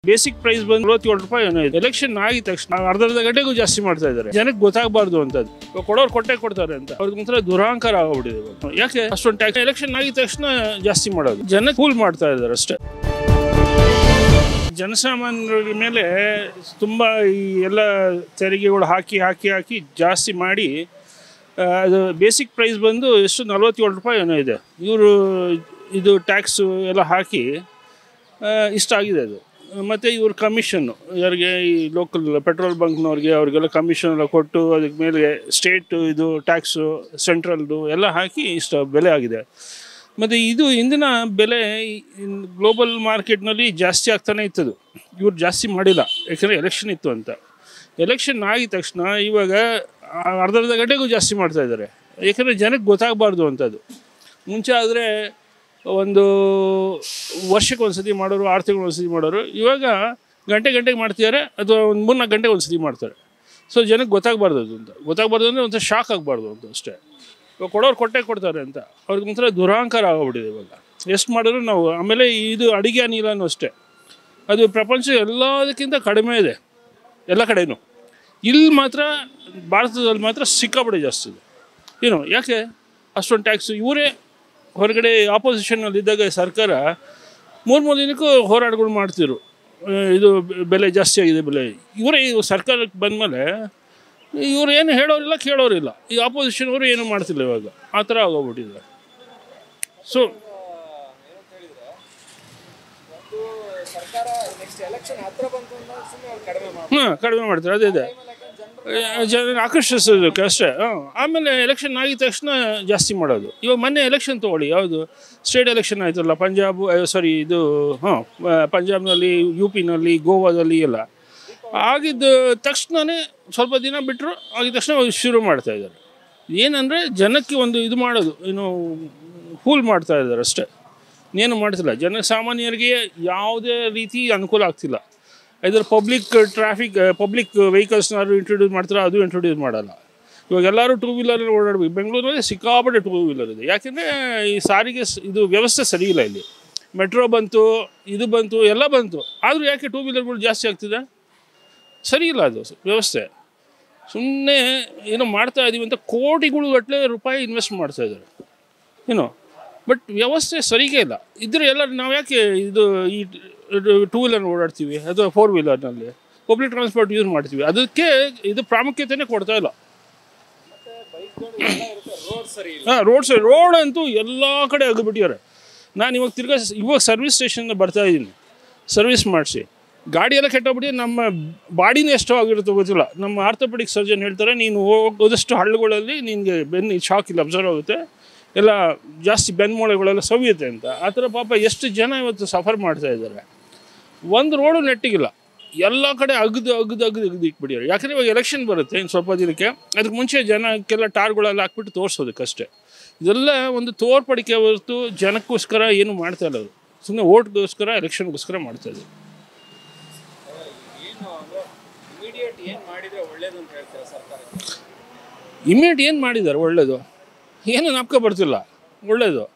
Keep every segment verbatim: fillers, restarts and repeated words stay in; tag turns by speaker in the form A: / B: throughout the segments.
A: Basic price ಬಂದು ನಲವತ್ತೇಳು ರೂಪಾಯಿ ಏನೋ ಇದೆ. ಎಲೆಕ್ಷನ್ ಆಗಿದ ತಕ್ಷಣ ಅರ್ಧ ಅರ್ಧ ಗಂಟೆಗೂ ಜಾಸ್ತಿ ಮಾಡ್ತಾ ಇದ್ದಾರೆ. ಜನಕ್ಕೆ ಗೊತ್ತಾಗಬಾರ್ದು ಅಂತದ್ದು, ಕೊಡೋರು ಕೊಟ್ಟೆ ಕೊಡ್ತಾರೆ ಅಂತ ಅವ್ರಿಗೆ ಒಂಥರ ದುರಾಂಕಾರ ಆಗ್ಬಿಟ್ಟಿದೆ. ಯಾಕೆ ಅಷ್ಟೊಂದು ಟ್ಯಾಕ್ಸ್ ಎಲೆಕ್ಷನ್ ಆಗಿದ ತಕ್ಷಣ ಜಾಸ್ತಿ ಮಾಡೋದು, ಜನ ಕೂಲ್ ಮಾಡ್ತಾ ಇದ್ದಾರೆ ಅಷ್ಟೇ. ಜನಸಾಮಾನ್ಯರ ಮೇಲೆ ತುಂಬ ಈ ಎಲ್ಲ ತೆರಿಗೆಗಳು ಹಾಕಿ ಹಾಕಿ ಹಾಕಿ ಜಾಸ್ತಿ ಮಾಡಿ ಅದು ಬೇಸಿಕ್ ಪ್ರೈಸ್ ಬಂದು ಎಷ್ಟು ನಲವತ್ತೇಳು ರೂಪಾಯಿ ಏನೋ ಇದೆ. ಇವರು ಇದು ಟ್ಯಾಕ್ಸು ಎಲ್ಲ ಹಾಕಿ ಇಷ್ಟ ಆಗಿದೆ ಅದು. ಮತ್ತು ಇವ್ರ ಕಮಿಷನ್ನು ಯಾರಿಗೆ ಈ ಲೋಕಲ್ ಪೆಟ್ರೋಲ್ ಬಂಕ್ನವ್ರಿಗೆ ಅವ್ರಿಗೆಲ್ಲ ಕಮಿಷನ್ ಎಲ್ಲ ಕೊಟ್ಟು ಅದಕ್ಕೆ ಮೇಲೆ ಸ್ಟೇಟು ಇದು ಟ್ಯಾಕ್ಸು ಸೆಂಟ್ರಲ್ದು ಎಲ್ಲ ಹಾಕಿ ಇಷ್ಟ ಬೆಲೆ ಆಗಿದೆ. ಮತ್ತು ಇದು ಇಂದಿನ ಬೆಲೆ ಗ್ಲೋಬಲ್ ಮಾರ್ಕೆಟ್ನಲ್ಲಿ ಜಾಸ್ತಿ ಆಗ್ತಾನೆ ಇತ್ತದು. ಇವ್ರು ಜಾಸ್ತಿ ಮಾಡಿಲ್ಲ, ಯಾಕೆಂದರೆ ಎಲೆಕ್ಷನ್ ಇತ್ತು ಅಂತ. ಎಲೆಕ್ಷನ್ ಆಗಿದ ತಕ್ಷಣ ಇವಾಗ ಅರ್ಧ ಅರ್ಧ ಗಂಟೆಗೂ ಜಾಸ್ತಿ ಮಾಡ್ತಾಯಿದ್ದಾರೆ, ಯಾಕೆಂದರೆ ಜನಕ್ಕೆ ಗೊತ್ತಾಗಬಾರ್ದು ಅಂಥದ್ದು. ಮುಂಚೆ ಆದರೆ ಒಂದು ವರ್ಷಕ್ಕೆ ಒಂದು ಸತಿ ಮಾಡೋರು, ಆರು ತಿಂಗಳು ಒಂದು ಸತಿ ಮಾಡೋರು. ಇವಾಗ ಗಂಟೆ ಗಂಟೆಗೆ ಮಾಡ್ತಿದ್ದಾರೆ ಅಥವಾ ಒಂದು ಮೂರ್ನಾಲ್ಕು ಗಂಟೆಗೆ ಒಂದು ಸತಿ ಮಾಡ್ತಾರೆ. ಸೊ ಜನಕ್ಕೆ ಗೊತ್ತಾಗಬಾರ್ದು ಅದು ಅಂತ. ಗೊತ್ತಾಗಬಾರ್ದು ಅಂದರೆ ಒಂಥರ ಶಾಕ್ ಆಗಬಾರ್ದು ಅಂತ ಅಷ್ಟೇ. ಇವಾಗ ಕೊಡೋರು ಕೊಟ್ಟೆ ಕೊಡ್ತಾರೆ ಅಂತ ಅವ್ರಿಗೆ ಒಂಥರ ದುರಾಂಕಾರ ಆಗೋಗ್ಬಿಟ್ಟಿದೆ ಇವಾಗ. ಎಷ್ಟು ಮಾಡಿದ್ರು ನಾವು. ಆಮೇಲೆ ಇದು ಅಡುಗೆ ಅನಿಲನೂ ಅಷ್ಟೇ, ಅದು ಪ್ರಪಂಚ ಎಲ್ಲದಕ್ಕಿಂತ ಕಡಿಮೆ ಇದೆ ಎಲ್ಲ ಕಡೆಯೂ. ಇಲ್ಲಿ ಮಾತ್ರ ಭಾರತದಲ್ಲಿ ಮಾತ್ರ ಸಿಕ್ಕಾಪಟ್ಟೆ ಜಾಸ್ತಿ ಇದೆ. ಏನು ಯಾಕೆ ಅಷ್ಟೊಂದು ಟ್ಯಾಕ್ಸು? ಇವರೇ ಹೊರಗಡೆ ಆಪೋಸಿಷನ್ನಲ್ಲಿದ್ದಾಗ ಸರ್ಕಾರ ಮೂರು ಮೂರು ದಿನಕ್ಕೂ ಹೋರಾಟಗಳು ಮಾಡ್ತಿರು, ಇದು ಬೆಲೆ ಜಾಸ್ತಿ ಆಗಿದೆ ಬೆಲೆ. ಇವರೇ ಸರ್ಕಾರಕ್ಕೆ ಬಂದಮೇಲೆ ಇವ್ರು ಏನು ಹೇಳೋರಿಲ್ಲ ಕೇಳೋರಿಲ್ಲ. ಈ ಆಪೋಸಿಷನ್ ಅವರು ಏನೂ ಮಾಡ್ತಿಲ್ಲ ಇವಾಗ, ಆ ಥರ ಆಗೋಗ್ಬಿಟ್ಟಿದೆ. ಸೊ ಹಾಂ ಕಡಿಮೆ ಮಾಡ್ತಾರೆ, ಅದೇ ಇದೆ ಜನ ಆಕರ್ಷಿಸೋದಕ್ಕೆ ಅಷ್ಟೇ. ಹಾಂ ಆಮೇಲೆ ಎಲೆಕ್ಷನ್ ಆಗಿದ ತಕ್ಷಣ ಜಾಸ್ತಿ ಮಾಡೋದು. ಇವಾಗ ಮೊನ್ನೆ ಎಲೆಕ್ಷನ್ ತೊಗೊಳ್ಳಿ, ಯಾವುದು ಸ್ಟೇಟ್ ಎಲೆಕ್ಷನ್ ಆಯ್ತಲ್ಲ, ಪಂಜಾಬ್ ಸಾರಿ ಇದು ಹಾಂ ಪಂಜಾಬ್ನಲ್ಲಿ, ಯು ಪಿನಲ್ಲಿ, ಗೋವಾದಲ್ಲಿ ಎಲ್ಲ ಆಗಿದ್ದ ತಕ್ಷಣವೇ ಸ್ವಲ್ಪ ದಿನ ಬಿಟ್ಟರು, ಆಗಿದ ತಕ್ಷಣ ಶುರು ಮಾಡ್ತಾಯಿದ್ದಾರೆ. ಏನಂದರೆ ಜನಕ್ಕೆ ಒಂದು ಇದು ಮಾಡೋದು, ಏನು ಫೂಲ್ ಮಾಡ್ತಾ ಇದ್ದಾರೆ ಅಷ್ಟೇ, ಇನ್ನೇನು ಮಾಡ್ತಿಲ್ಲ. ಜನ ಸಾಮಾನ್ಯರಿಗೆ ಯಾವುದೇ ರೀತಿ ಅನುಕೂಲ ಆಗ್ತಿಲ್ಲ. ಇದರ ಪಬ್ಲಿಕ್ ಟ್ರಾಫಿಕ್ ಪಬ್ಲಿಕ್ ವೆಹಿಕಲ್ಸ್ನಾದ್ರು ಇಂಟ್ರೊಡ್ಯೂಸ್ ಮಾಡ್ತಾರೆ, ಅದು ಇಂಟ್ರೊಡ್ಯೂಸ್ ಮಾಡಲ್ಲ. ಇವಾಗ ಎಲ್ಲರೂ ಟೂ ವೀಲರಲ್ಲಿ ಓಡಾಡ್ಬೇಕು. ಬೆಂಗಳೂರಲ್ಲಿ ಸಿಕ್ಕಾಪಟ್ಟೆ ಟೂ ವೀಲರ್ ಇದೆ, ಯಾಕೆಂದರೆ ಈ ಸಾರಿಗೆ ಇದು ವ್ಯವಸ್ಥೆ ಸರಿ ಇಲ್ಲ. ಇಲ್ಲಿ ಮೆಟ್ರೋ ಬಂತು, ಇದು ಬಂತು, ಎಲ್ಲ ಬಂತು, ಆದರೂ ಯಾಕೆ ಟೂ ವೀಲರ್ಗಳು ಜಾಸ್ತಿ ಆಗ್ತಿದೆ? ಸರಿ ಇಲ್ಲ ಅದು ವ್ಯವಸ್ಥೆ. ಸುಮ್ಮನೆ ಏನೋ ಮಾಡ್ತಾ ಇದ್ದೀವಿ ಅಂತ ಕೋಟಿಗಳು ಗಟ್ಟಲೆ ರೂಪಾಯಿ ಇನ್ವೆಸ್ಟ್ ಮಾಡ್ತಾಯಿದ್ದಾರೆ ಏನೋ, ಬಟ್ ವ್ಯವಸ್ಥೆ ಸರಿಗೆ ಇಲ್ಲ. ಇದ್ರೆ ಎಲ್ಲ ನಾವು ಯಾಕೆ ಇದು ಈ ಟೂ ವೀಲರ್ ಓಡಾಡ್ತೀವಿ ಅಥವಾ ಫೋರ್ ವೀಲರ್ನಲ್ಲಿ ಪಬ್ಲಿಕ್ ಟ್ರಾನ್ಸ್ಪೋರ್ಟ್ ಯೂಸ್ ಮಾಡ್ತೀವಿ? ಅದಕ್ಕೆ ಇದು ಪ್ರಾಮುಖ್ಯತೆಯೇ ಕೊಡ್ತಾ ಇಲ್ಲ. ಹಾಂ ರೋಡ್ ಸೈಡ್ ರೋಡ್ ಅಂತೂ ಎಲ್ಲ ಕಡೆ ಆಗಿಬಿಟ್ಟಿದ್ದಾರೆ. ನಾನು ಇವಾಗ ತಿರ್ಗಾ ಇವಾಗ ಸರ್ವಿಸ್ ಸ್ಟೇಷನ್ಗೆ ಬರ್ತಾಯಿದ್ದೀನಿ ಸರ್ವಿಸ್ ಮಾಡಿಸಿ. ಗಾಡಿ ಎಲ್ಲ ಕೆಟ್ಟೋಗ್ಬಿಟ್ಟು ನಮ್ಮ ಬಾಡಿನೇ ಎಷ್ಟೋ ಆಗಿರುತ್ತೋ ಗೊತ್ತಿಲ್ಲ. ನಮ್ಮ ಆರ್ಥೋಪೆಡಿಕ್ ಸರ್ಜನ್ ಹೇಳ್ತಾರೆ, ನೀನು ಹೋಗೋದಷ್ಟು ಹಳ್ಳಿಗಳಲ್ಲಿ ನಿನಗೆ ಬೆನ್ನು ಶಾಕ್ ಇಲ್ಲ ಅಬ್ಸರ್ವ್ ಆಗುತ್ತೆ, ಎಲ್ಲ ಜಾಸ್ತಿ ಬೆನ್ಮೂಳೆಗಳೆಲ್ಲ ಸವಿಯುತ್ತೆ ಅಂತ. ಆ ಥರ ಪಾಪ ಎಷ್ಟು ಜನ ಇವತ್ತು ಸಫರ್ ಮಾಡ್ತಾಯಿದ್ದಾರೆ. ಒಂದು ರೋಡು ನೆಟ್ಟಿಗಿಲ್ಲ, ಎಲ್ಲ ಕಡೆ ಅಗದು ಅಗದು ಅಗದು ಅಗದು ಇಟ್ಬಿಟ್ಟಿದ್ದಾರೆ. ಯಾಕಂದರೆ ಇವಾಗ ಎಲೆಕ್ಷನ್ ಬರುತ್ತೆ ಇನ್ನು ಸ್ವಲ್ಪ ದಿನಕ್ಕೆ, ಅದಕ್ಕೆ ಮುಂಚೆ ಜನಕ್ಕೆಲ್ಲ ಟಾರ್ಗಳೆಲ್ಲ ಹಾಕ್ಬಿಟ್ಟು ತೋರಿಸೋದಕ್ಕಷ್ಟೇ. ಇದೆಲ್ಲ ಒಂದು ತೋರ್ಪಡಿಕೆ ಹೊರತು ಜನಕ್ಕೋಸ್ಕರ ಏನು ಮಾಡ್ತಾ ಇಲ್ಲ. ಅವರು ಸುಮ್ಮನೆ ಓಟ್ಗೋಸ್ಕರ ಎಲೆಕ್ಷನ್ಗೋಸ್ಕರ ಮಾಡ್ತಾಯಿದ್ರು. ಇಮಿಡಿಯೇಟ್ ಏನು ಮಾಡಿದ್ದಾರೆ ಒಳ್ಳೇದು? ಏನು ನಾಪ್ಕ ಬರ್ತಿಲ್ಲ ಒಳ್ಳೇದು.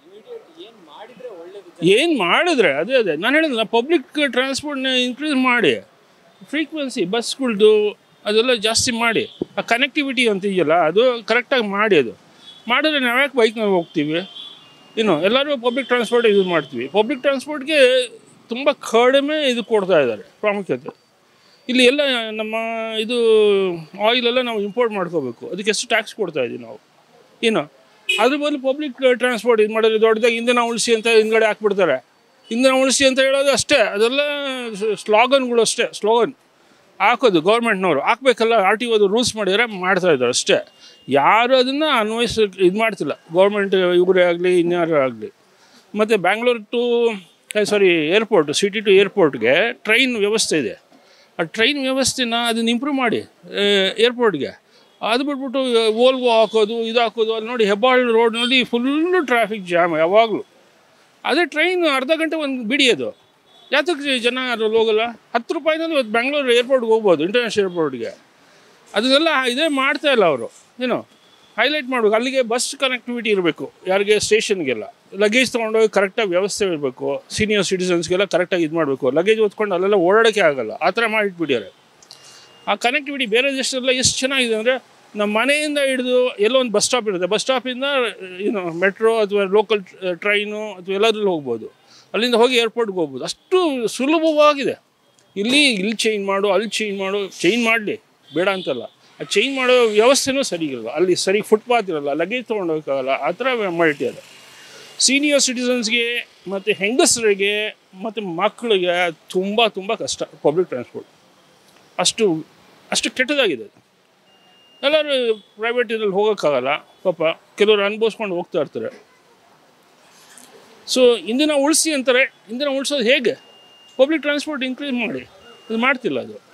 A: ಏನು ಮಾಡಿದ್ರೆ ಅದೇ ಅದೇ ನಾನು ಹೇಳಿದ್ನಲ್ಲ, ಪಬ್ಲಿಕ್ ಟ್ರಾನ್ಸ್ಪೋರ್ಟ್ನ ಇನ್ಕ್ರೀಸ್ ಮಾಡಿ, ಫ್ರೀಕ್ವೆನ್ಸಿ ಬಸ್ಗಳ್ದು ಅದೆಲ್ಲ ಜಾಸ್ತಿ ಮಾಡಿ, ಆ ಕನೆಕ್ಟಿವಿಟಿ ಅಂತ ಇದೆಯಲ್ಲ ಅದು ಕರೆಕ್ಟಾಗಿ ಮಾಡಿ. ಅದು ಮಾಡಿದ್ರೆ ನಾವು ಯಾಕೆ ಬೈಕ್ನಲ್ಲಿ ಹೋಗ್ತೀವಿ? ಇನ್ನು ಎಲ್ಲರೂ ಪಬ್ಲಿಕ್ ಟ್ರಾನ್ಸ್ಪೋರ್ಟ್ ಯೂಸ್ ಮಾಡ್ತೀವಿ. ಪಬ್ಲಿಕ್ ಟ್ರಾನ್ಸ್ಪೋರ್ಟ್ಗೆ ತುಂಬ ಕಡಿಮೆ ಇದು ಕೊಡ್ತಾ ಇದ್ದಾರೆ ಪ್ರಾಮುಖ್ಯತೆ. ಇಲ್ಲಿ ಎಲ್ಲ ನಮ್ಮ ಇದು ಆಯಿಲೆಲ್ಲ ನಾವು ಇಂಪೋರ್ಟ್ ಮಾಡ್ಕೋಬೇಕು, ಅದಕ್ಕೆ ಎಷ್ಟು ಟ್ಯಾಕ್ಸ್ ಕೊಡ್ತಾಯಿದ್ದೀವಿ ನಾವು. ಏನು ಅದ್ರ ಬದಲು ಪಬ್ಲಿಕ್ ಟ್ರಾನ್ಸ್ಪೋರ್ಟ್ ಇದು ಮಾಡಿದ್ರೆ ದೊಡ್ಡದಾಗಿ ಇಂಧನ ಉಳಿಸಿ ಅಂತ ಹಿಂದ್ಗಡೆ ಹಾಕ್ಬಿಡ್ತಾರೆ. ಇಂಧನ ಉಳಿಸಿ ಅಂತ ಹೇಳೋದು ಅಷ್ಟೇ, ಅದೆಲ್ಲ ಸ್ಲೋಗನ್ಗಳು ಅಷ್ಟೇ. ಸ್ಲೋಗನ್ ಹಾಕೋದು ಗೌರ್ಮೆಂಟ್ನವರು ಹಾಕಬೇಕಲ್ಲ, ಆರ್ ಟಿ ಓದು ರೂಲ್ಸ್ ಮಾಡಿದರೆ ಮಾಡ್ತಾಯಿದ್ದಾರೆ ಅಷ್ಟೇ. ಯಾರು ಅದನ್ನು ಅನ್ವಯಿಸ ಇದು ಮಾಡ್ತಿಲ್ಲ, ಗೌರ್ಮೆಂಟ್ ಇವರೇ ಆಗಲಿ ಇನ್ಯಾರು ಆಗಲಿ. ಮತ್ತು Bangalore to sorry airport, city to ಏರ್ಪೋರ್ಟ್ಗೆ ಟ್ರೈನ್ ವ್ಯವಸ್ಥೆ ಇದೆ. ಆ ಟ್ರೈನ್ ವ್ಯವಸ್ಥೆನ ಅದನ್ನು ಇಂಪ್ರೂವ್ ಮಾಡಿ ಏರ್ಪೋರ್ಟ್ಗೆ. ಅದು ಬಿಟ್ಬಿಟ್ಟು ಓಲ್ವೋ ಹಾಕೋದು ಇದು ಹಾಕೋದು. ಅಲ್ಲಿ ನೋಡಿ ಹೆಬ್ಬಾಳ್ ರೋಡ್ನಲ್ಲಿ ಫುಲ್ಲು ಟ್ರಾಫಿಕ್ ಜಾಮ್ ಯಾವಾಗಲೂ. ಅದೇ ಟ್ರೈನ್ ಅರ್ಧ ಗಂಟೆ ಒಂದು ಬಿಡಿಯೋದು, ಯಾತಕ್ಕೆ ಜನ ಅದ್ರಲ್ಲಿ ಹೋಗಲ್ಲ? ಹತ್ತು ರೂಪಾಯಿನಲ್ಲಿ ಇವತ್ತು ಬೆಂಗಳೂರು ಏರ್ಪೋರ್ಟ್ಗೆ ಹೋಗ್ಬೋದು, ಇಂಟರ್ನ್ಯಾಷನಲ್ ಏರ್ಪೋರ್ಟ್ಗೆ. ಅದನ್ನೆಲ್ಲ ಇದೇ ಮಾಡ್ತಾಯಿಲ್ಲ ಅವರು. ಏನೋ ಹೈಲೈಟ್ ಮಾಡಬೇಕು. ಅಲ್ಲಿಗೆ ಬಸ್ ಕನೆಕ್ಟಿವಿಟಿ ಇರಬೇಕು, ಯಾರಿಗೆ ಸ್ಟೇಷನ್ಗೆಲ್ಲ ಲಗೇಜ್ ತೊಗೊಂಡೋಗಿ ಕರೆಕ್ಟಾಗಿ ವ್ಯವಸ್ಥೆ ಇರಬೇಕು. ಸೀನಿಯರ್ ಸಿಟಿಸನ್ಸ್ಗೆಲ್ಲ ಕರೆಕ್ಟಾಗಿ ಇದು ಮಾಡಬೇಕು. ಲಗೇಜ್ ಹೊತ್ಕೊಂಡು ಅಲ್ಲೆಲ್ಲ ಓಡಾಡೋಕ್ಕೆ ಆಗಲ್ಲ, ಆ ಥರ ಮಾಡಿಟ್ಬಿಟ್ಟಿದ್ದಾರೆ. ಆ ಕನೆಕ್ಟಿವಿಟಿ ಬೇರೆ ದೇಶದಲ್ಲ ಎಷ್ಟು ಚೆನ್ನಾಗಿದೆ ಅಂದರೆ, ನಮ್ಮ ಮನೆಯಿಂದ ಹಿಡಿದು ಎಲ್ಲೋ ಒಂದು ಬಸ್ ಸ್ಟಾಪ್ ಇರುತ್ತೆ, ಬಸ್ ಸ್ಟಾಪಿಂದ ಏನು ಮೆಟ್ರೋ ಅಥವಾ ಲೋಕಲ್ ಟ್ರೈನು ಅಥವಾ ಎಲ್ಲಾದ್ರಲ್ಲಿ ಹೋಗ್ಬೋದು, ಅಲ್ಲಿಂದ ಹೋಗಿ ಏರ್ಪೋರ್ಟ್ಗೆ ಹೋಗ್ಬೋದು. ಅಷ್ಟು ಸುಲಭವಾಗಿದೆ. ಇಲ್ಲಿ ಇಲ್ಲಿ ಚೇಂಜ್ ಮಾಡು, ಅಲ್ಲಿ ಚೇಂಜ್ ಮಾಡು, ಚೇಂಜ್ ಮಾಡಲಿ ಬೇಡ ಅಂತಲ್ಲ, ಆ ಚೇಂಜ್ ಮಾಡೋ ವ್ಯವಸ್ಥೆನೂ ಸರಿಗಿರಲ್ಲ. ಅಲ್ಲಿ ಸರಿ ಫುಟ್ಪಾತ್ ಇರಲ್ಲ, ಲಗೇಜ್ ತೊಗೊಂಡೋಗೋಕ್ಕಾಗಲ್ಲ, ಆ ಥರ ಮಾಡಿಟ್ಟಿದ್ದಾರೆ. ಸೀನಿಯರ್ ಸಿಟಿಸನ್ಸ್ಗೆ ಮತ್ತು ಹೆಂಗಸರಿಗೆ ಮತ್ತು ಮಕ್ಕಳಿಗೆ ತುಂಬ ತುಂಬ ಕಷ್ಟ ಪಬ್ಲಿಕ್ ಟ್ರಾನ್ಸ್ಪೋರ್ಟ್. ಅಷ್ಟು ಅಷ್ಟು ಕೆಟ್ಟದಾಗಿದೆ. ಎಲ್ಲರೂ ಪ್ರೈವೇಟ್ ಇದ್ರಲ್ಲಿ ಹೋಗೋಕ್ಕಾಗಲ್ಲ ಪಾಪ, ಕೆಲವರು ಅನುಭವಿಸ್ಕೊಂಡು ಹೋಗ್ತಾ ಇರ್ತಾರೆ. ಸೊ ಇಂದಿನ ಉಳಿಸಿ ಅಂತಾರೆ, ಇಂದಿನ ಉಳಿಸೋದು ಹೇಗೆ? ಪಬ್ಲಿಕ್ ಟ್ರಾನ್ಸ್ಪೋರ್ಟ್ ಇನ್ಕ್ರೀಸ್ ಮಾಡಿ, ಅದು ಮಾಡ್ತಿಲ್ಲ ಅದು.